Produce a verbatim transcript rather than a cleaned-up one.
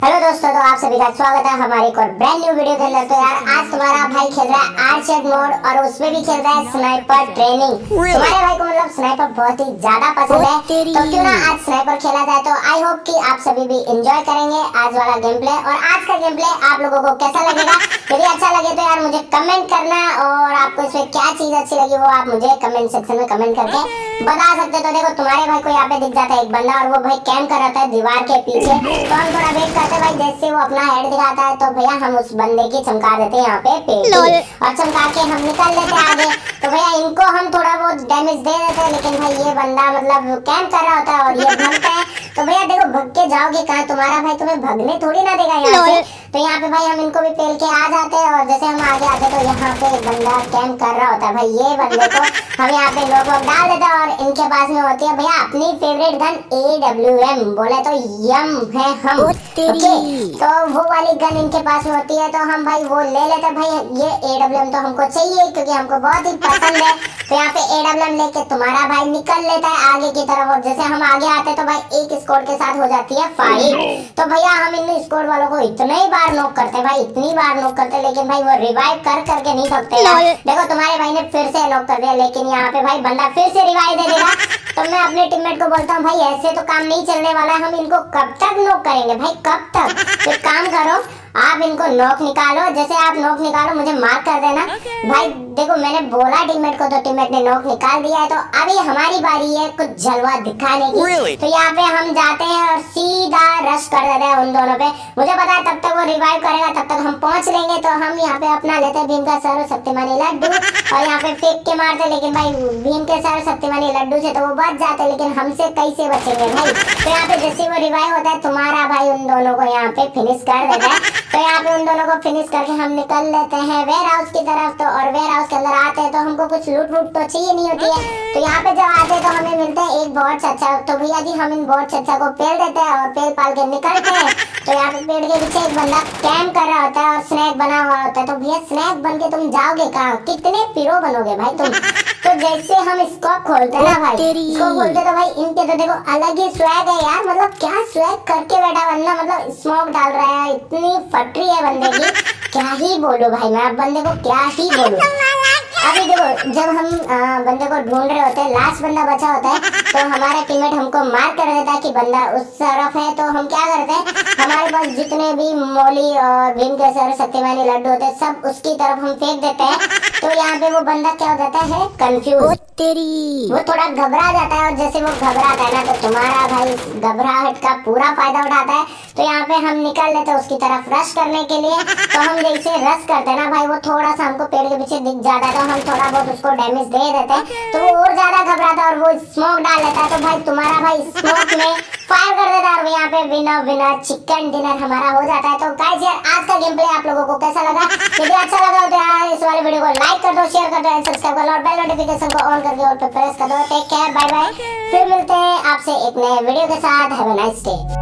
Hello दोस्तों, तो आप सभी का स्वागत है हमारे एक और ब्रांड न्यू वीडियो के अंदर। तो यार आज तुम्हारा भाई खेल रहा है आर्चर मोड और उसमें भी खेल रहा है स्नाइपर ट्रेनिंग। तुम्हारे भाई को मतलब स्नाइपर बहुत ही ज्यादा पसंद है, तो क्यों ना आज स्नाइपर खेला जाए। तो आई होप कि आप सभी भी एंजॉय करेंगे आज वाला गेम प्ले। और आज का गेम प्ले आप लोगों को कैसा लगेगा, यदि अच्छा लगे तो यार मुझे कमेंट करना, और आपको इसमें क्या चीज अच्छी लगी वो आप मुझे कमेंट सेक्शन में कमेंट करके बता सकते हो। तो देखो तुम्हारे भाई को यहाँ पे दिख जाता है एक बंदा, और वो भाई कैंप कर रहा है दीवार के पीछे। तो हम थोड़ा वेट करते हैं भाई, जैसे वो अपना हेड दिखाता है तो भैया हम उस बंदे की चमका देते हैं यहाँ पे पेटी, और चमका के हम निकल लेते हैं आगे। तो भैया इनको हम थोड़ा बहुत डैमेज दे देते हैं, लेकिन भाई ये बंदा मतलब कैंप कर रहा होता है और ये भागता है। तो भैया देखो भग के जाओगे कहाँ, तुम्हारा भाई तुम्हें भगने थोड़ी ना देगा यहाँ से। तो यहाँ पे भाई हम इनको भी पेल के आ जाते हैं, और जैसे हम आगे आते तो यहाँ पे एक बंदा कैंप कर रहा होता है। भाई ये बंदे को हम यहाँ पे लोग डाल देते हैं, और इनके पास में होती है भैया अपनी favourite gun A W M, बोले तो यम है हम। ओके, तो वो वाली गन इनके पास में होती है, तो हम भाई वो ले लेते हैं। भाई ये ए डब्ल्यू एम तो हमको चाहिए क्योंकि हमको बहुत ही पसंद है। तो यहाँ पे ए डब्ल्यू एम लेके तुम्हारा भाई निकल लेता है आगे की तरफ, और जैसे हम आगे आते तो भाई एक स्क्वाड के साथ हो जाती है फाइट। तो भैया हम इन स्क्वाड वालों को इतने ही बार नॉक करते हैं भाई, इतनी बार नॉक करते हैं, लेकिन भाई वो रिवाइव कर करके नहीं सकते यार। देखो तुम्हारे भाई ने फिर से नॉक कर दिया, लेकिन यहाँ पे भाई बंदा फिर से रिवाइव दे देगा। तो मैं अपने टीममेट को बोलता हूँ भाई ऐसे तो काम नहीं चलने वाला है, हम इनको कब तक नॉक करेंगे भाई, कब तक। तो काम करो, आप इनको नॉक निकालो, जैसे आप नॉक निकालो मुझे मार्क कर देना। okay. भाई देखो मैंने बोला टीममेट को, तो टीममेट ने नॉक निकाल दिया है। तो अभी हमारी बारी है कुछ जलवा दिखाने की। really? तो यहाँ पे हम जाते हैं और सीधा रश कर देते हैं उन दोनों पे। मुझे पता है तब तक वो रिवाइव करेगा, तब तक हम पहुंच लेंगे। तो हम यहाँ पे अपना लेते हैं भीम का सर्वशक्तिमानी लड्डू, और यहाँ पे फेंक के मारते, लेकिन भाई भीम के सर्वशक्तिमानी लड्डू से तो वो बच जाते, लेकिन हमसे कैसे बचेंगे भाई। तो यहाँ पे जैसे वो रिवाइव होता है तुम्हारा भाई उन दोनों को यहाँ पे फिनिश कर देता है। तो यहाँ पे उन दोनों को फिनिश करके हम निकल लेते हैं वेयर हाउस की तरफ। तो और वेयर हाउस के अंदर आते हैं तो हमको कुछ लूट वूट तो चाहिए नहीं होती है। तो यहाँ पे जब आते हैं तो हमें मिलते हैं एक बॉट चच्चा। तो भैया जी हम इन बॉट चच्चा को पेल देते हैं और पेल पाल के निकलते हैं। तो यहाँ पे पेड़ के पीछे एक बंदा कैंप कर रहा होता है और स्नैक बना हुआ होता है। तो भैया स्नैक बन के तुम जाओगे कहाँ, कितने पीरो बनोगे भाई तुम। तो जैसे हम इसको खोलते ना भाई, इसको खोलते तो भाई इनके तो देखो अलग ही स्वैग है यार, मतलब क्या स्वैग करके बैठा बंदा, मतलब स्मोक डाल रहा है, इतनी फटरी है बंदे की, क्या ही बोलूं भाई मैं अब बंदे को, क्या ही बोलूं। अभी देखो जब हम आ, बंदे को ढूंढ रहे होते हैं, लास्ट बंदा बचा होता है, तो हमारा टीममेट हमको मार्क कर देता है कि बंदा उस तरफ है। तो हम क्या करते हैं, हमारे पास जितने भी मोली और भीम के सर्वशक्तिमानी लड्डू होते हैं सब उसकी तरफ हम फेंक देते हैं। तो यहाँ पे वो बंदा क्या हो जाता है, कंफ्यूज, वो थोड़ा घबरा जाता है, और जैसे वो घबराता है ना तो तुम्हारा भाई घबराहट का पूरा फायदा उठाता है। तो यहाँ पे हम निकल लेते हैं उसकी तरफ रश करने के लिए। तो हम जैसे रश करते हैं ना भाई, वो थोड़ा सा हमको पेड़ के पीछे दिख जाता है, तो हम थोड़ा बहुत उसको डैमेज दे देते हैं। तो वो और ज्यादा घबराता है और वो स्मोक डाल लेता है। तो भाई तुम्हारा भाई स्मोक में फायर कर देता है, और यहाँ पे विनर विनर चिकन डिनर हमारा हो जाता है। तो गाइस यार आज का गेम प्ले आप लोगों को कैसा लगा, यदि अच्छा लगा तो यार इस वाले वीडियो को लाइक कर दो, शेयर कर दो, सब्सक्राइब कर लो, और बेल नोटिफिकेशन को ऑन करके और पे प्रेस कर दो। टेक केयर, बाय बाय, फिर मिलते हैं आपसे एक नए वीडियो के साथ। Have a nice day.